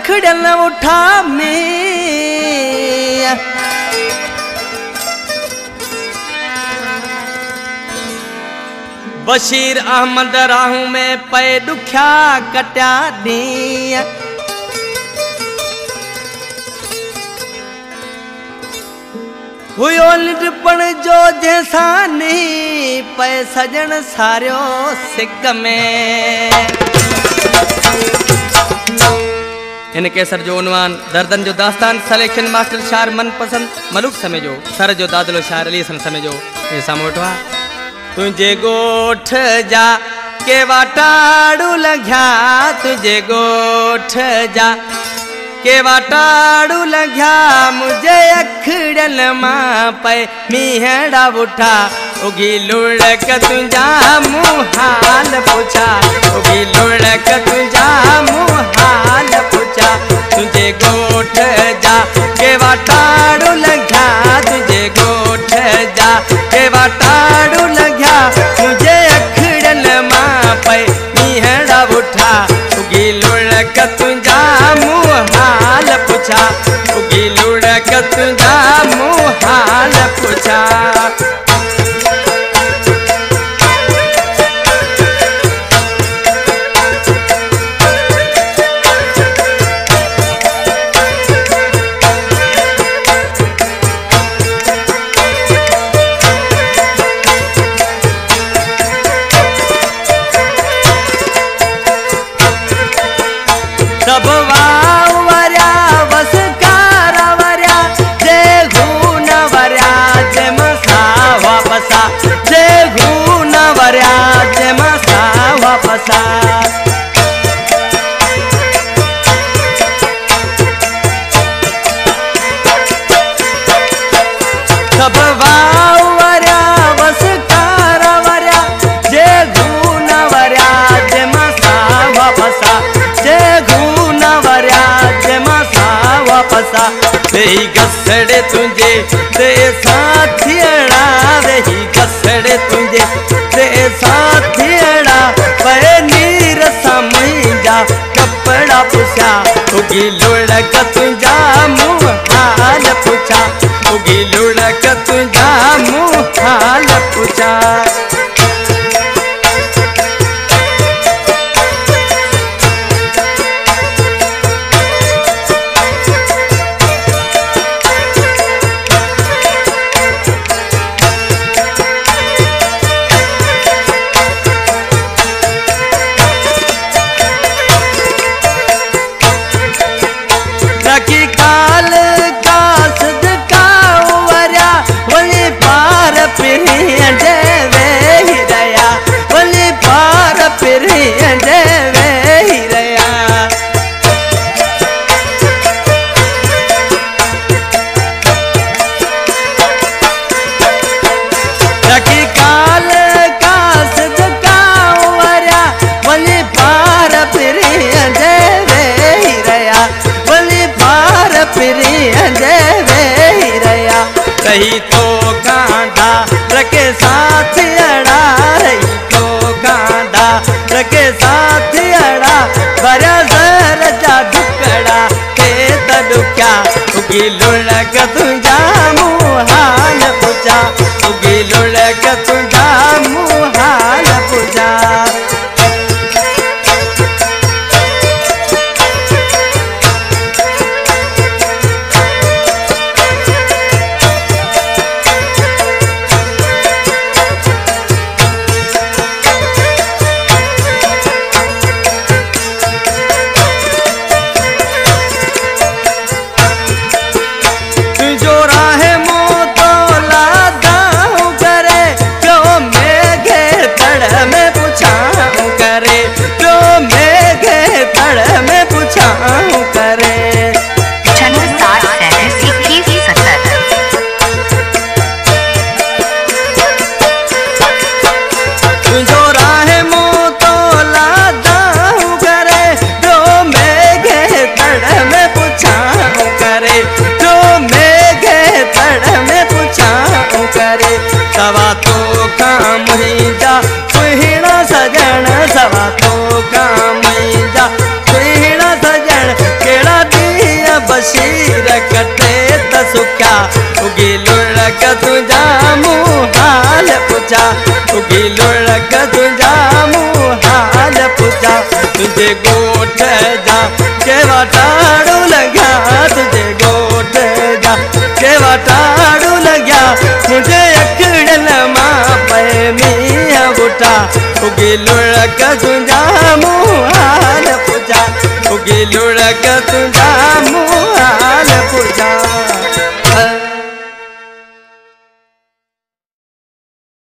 अखड़न उठा में बशीर अहमद राहू में पे दुख्या कट्या दी हुयो निडपण जो जैसा नहीं पे सजन सारियो सिक में। इन केसर जो उन्वान दर्दन जो दास्तान सलेक्शन मास्टर शार मनपसंद मलुक समझो सर जो दादलो शार अली सन समझो ये सामोटवा तुझे गोठ जा के वाटाड़ू लग्या तुझे गोठ जा के वाटाड़ू लग्या मुझे अखड़ल मां पे मीहड़ा उठा उगी लुढ़क तुझा मुहाल पूछा उगी लुढ़क तुझा मुहाल पूछा तुझे गोठ जा के वाटाड़ू लग्या तुझे गोठ जा के वाटाड़ू लग्या मुझे अखड़ल मां पे मीहड़ा उठा उगी लुढ़क तुझा मुहाल पूछा उगी लुढ़क तुझा मुहाल पूछा। रही गसड़े तुझे ते साथियड़ा रही गसड़े तुझे ते साथियड़ा पे नीर समझा कपड़ा पूछा उगी लुढ़क तुझा मुहाल पूछा उगी लुढ़क तुझा मुहाल पूछा। रही तो गांधा रखे साथ अड़ा रही तो गांधा रखे साथ अड़ा भरा जर जा दुकड़ा के दुक्या उगी लुढ़क तुझा मुहाल पूछा उगी लुढ़क तुझा मुहाल पूछा। जो राह मो तो लादा करे क्यों लुढ़क तुझा मुँह हाल पूछा, उगी लुढ़क तुझा मुँह हाल पूछा। तुझे गोठ जा के वाटाड़ू लग्या, तुझे गोठ जा के वाटाड़ू लग्या। मुझे अखड़ल मां पे मियां बूटा, उगी लुढ़क तुझा मुँह हाल पूछा, उगी लुढ़क तुझा